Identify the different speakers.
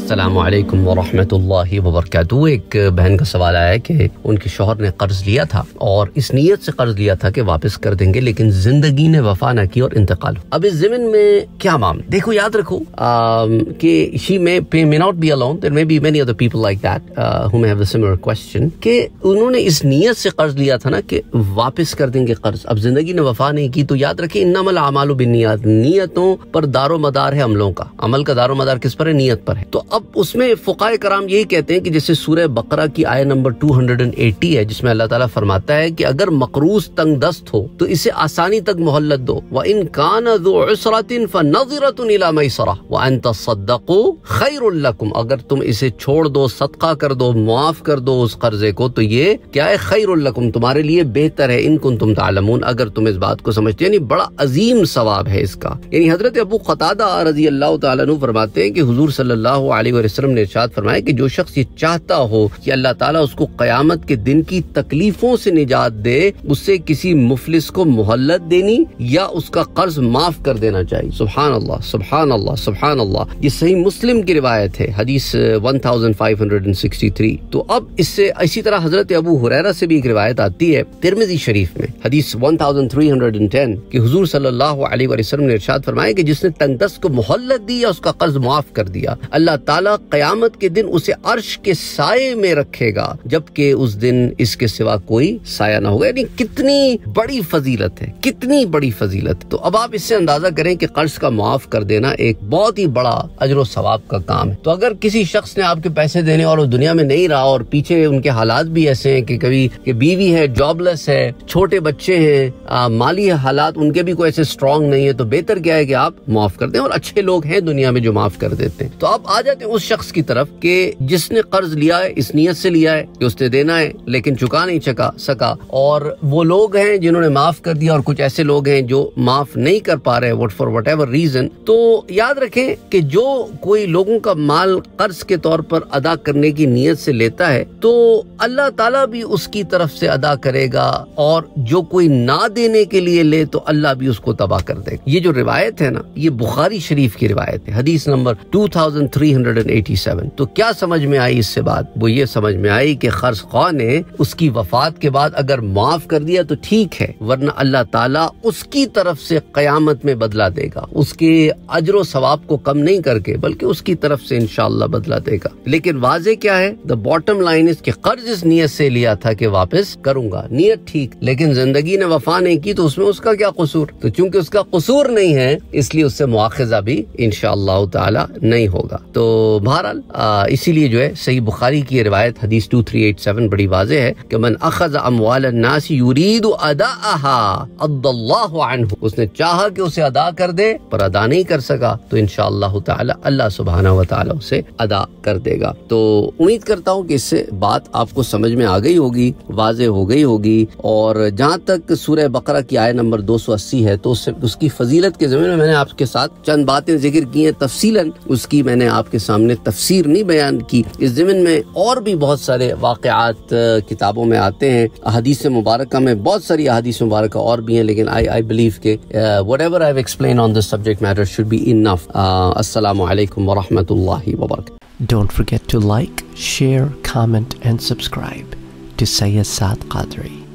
Speaker 1: السلام علیکم ورحمۃ اللہ وبرکاتہ۔ ایک بہن کا سوال آیا ہے کہ ان کے شوہر نے قرض لیا تھا اور اس نیت سے قرض لیا تھا کہ واپس کر دیں گے، لیکن زندگی نے وفا نہ کی اور انتقال ہو۔ اب اس ضمن میں کیا معاملہ؟ دیکھو یاد رکھو کہ she may not be alone, there may be many other people like that who may have the similar question کہ انہوں نے اس نیت سے قرض لیا تھا نا کہ واپس کر دیں گے قرض، اب زندگی نے وفا نہیں کی، تو یاد رکھیں انما الاعمال بالنیات، نیتوں پر دار و مدار ہے عملوں کا، عمل کا دار و مدار کس پر ہے؟ نیت پر ہے۔ تو اب اس میں فقہائے کرام یہی کہتے ہیں کہ جیسے سورہ بقرہ کی آیت نمبر 280 ہے جس میں اللہ تعالیٰ فرماتا ہے کہ اگر مقروض تنگ دست ہو تو اسے آسانی تک مہلت دو، وَإِن كَانَ ذُو عُسْرَةٍ فَنَظِرَةٌ إِلَىٰ مَيْسَرَةٍ وَأَن تَصَدَّقُوا خَيْرٌ لَكُمْ، اگر تم اسے چھوڑ دو، صدقہ کر دو، معاف کر دو اس قرضے کو، تو یہ کیا ہے؟ خیر لکم، تمہارے لیے بہتر ہے، ان کنتم تعلمون، اگر تم اس بات کو سمجھتے، یعنی بڑا عظیم ثواب ہے اس کا۔ یعنی حضرت ابو قتادہ رضی اللہ تعالیٰ عنہ فرماتے ہیں کہ حضور صلی اللہ علیہ وسلم نے ارشاد فرمایا کہ جو شخص یہ چاہتا ہو کہ اللہ تعالیٰ اس کو قیامت کے دن کی تکلیفوں سے نجات دے، اس سے کسی مفلس کو مہلت دینی یا اس کا قرض معاف کر دینا چاہیے۔ سبحان اللہ سبحان اللہ سبحان اللہ، یہ صحیح مسلم کی روایت ہے، حدیث 1563۔ تو اب اس سے اسی طرح حضرت ابو ہریرہ سے بھی ایک روایت آتی ہے ترمذی شریف میں، حدیث 1310 کہ حضور صلی اللہ علیہ وسلم نے ارشاد فرمایا کہ جس نے تنگ دست کو مہلت دی یا اس کا قرض معاف کر دیا، اللہ تعالیٰ قیامت کے دن اسے عرش کے سائے میں رکھے گا، جبکہ اس دن اس کے سوا کوئی سایہ نہ ہوگا۔ یعنی کتنی بڑی فضیلت ہے، کتنی بڑی فضیلت۔ تو اب آپ اس سے اندازہ کریں کہ قرض کا معاف کر دینا ایک بہت ہی بڑا اجر و ثواب کا کام ہے۔ تو اگر کسی شخص نے آپ کے پیسے دینے اور وہ دنیا میں نہیں رہا اور پیچھے ان کے حالات بھی ایسے ہیں کہ کبھی کہ بیوی ہے، جاب لیس ہے، چھوٹے بچے ہیں، مالی حالات ان کے بھی کوئی ایسے اسٹرانگ نہیں ہے، تو بہتر کیا ہے کہ آپ معاف کر دیں، اور اچھے لوگ ہیں دنیا میں جو معاف کر دیتے ہیں۔ تو آپ آ جاتے ہیں اس شخص کی طرف کہ جس نے قرض لیا ہے اس نیت سے لیا ہے کہ اس نے دینا ہے لیکن چکا نہیں سکا، اور وہ لوگ ہیں جنہوں نے معاف کر دیا اور کچھ ایسے لوگ ہیں جو معاف نہیں کر پا رہے فار وٹ ایور ریزن۔ تو یاد رکھیں کہ جو کوئی لوگوں کا مال قرض کے طور پر ادا کرنے کی نیت سے لیتا ہے تو اللہ تعالیٰ بھی اس کی طرف سے ادا کرے گا، اور جو کوئی نہ دینے کے لیے لے تو اللہ بھی اس کو تباہ کر دے گا۔ یہ جو روایت ہے نا، یہ بخاری شریف کی روایت ہے، حدیث نمبر 2387۔ تو کیا سمجھ میں آئی اس سے بات؟ وہ یہ سمجھ میں آئی کہ قرض خواہ نے اس کی وفات کے بعد اگر معاف کر دیا تو ٹھیک ہے، ورنہ اللہ تعالیٰ اس کی طرف سے قیامت میں بدلہ دے گا، اس کے اجر و ثواب کو کم نہیں کر کے بلکہ اس کی طرف سے انشاءاللہ بدلہ دے گا۔ لیکن واضح کیا ہے؟ the bottom line is کہ قرض اس نیت سے لیا تھا کہ واپس کروں گا، نیت ٹھیک، لیکن زندگی نے وفا نہیں کی تو اس میں اس کا کیا قصور؟ تو چونکہ اس کا قصور نہیں ہے اس لیے اس سے مواخذہ بھی انشاءاللہ تعالی نہیں ہوگا۔ تو بہرحال اسی لیے جو ہے صحیح بخاری کی روایت حدیث 2387 بڑی واضح ہے کہ من اخذ اموال الناس يريد اداءها عض الله عنه، اس نے چاہا کہ اسے ادا کر دے پر ادا نہیں کر سکا تو انشاءاللہ تعالی اللہ سبحانہ و تعالی اسے ادا کر دے گا۔ تو امید کرتا ہوں کہ اس سے بات آپ کو سمجھ میں آ گئی ہوگی، واضح ہو گئی ہوگی۔ اور جہاں تک سورہ بقرہ کی آیت نمبر 280 ہے تو اس کی فضیلت کے ضمن میں نے آپ کے ساتھ چند باتیں ذکر کی ہیں تفصیلاً، اس کی میں نے آپ کے سامنے تفسیر نہیں بیان کی۔ اس ضمن میں اور بھی بہت سارے واقعات کتابوں میں آتے ہیں، احادیث مبارکہ میں بہت ساری احادیث مبارکہ اور بھی ہیں، لیکن I believe کہ whatever I have explained on this subject matter should be enough۔ السلام علیکم ورحمۃ اللہ وبرکاتہ۔
Speaker 2: Don't forget to like, share, comment and subscribe to Sayyid Saad Qadri.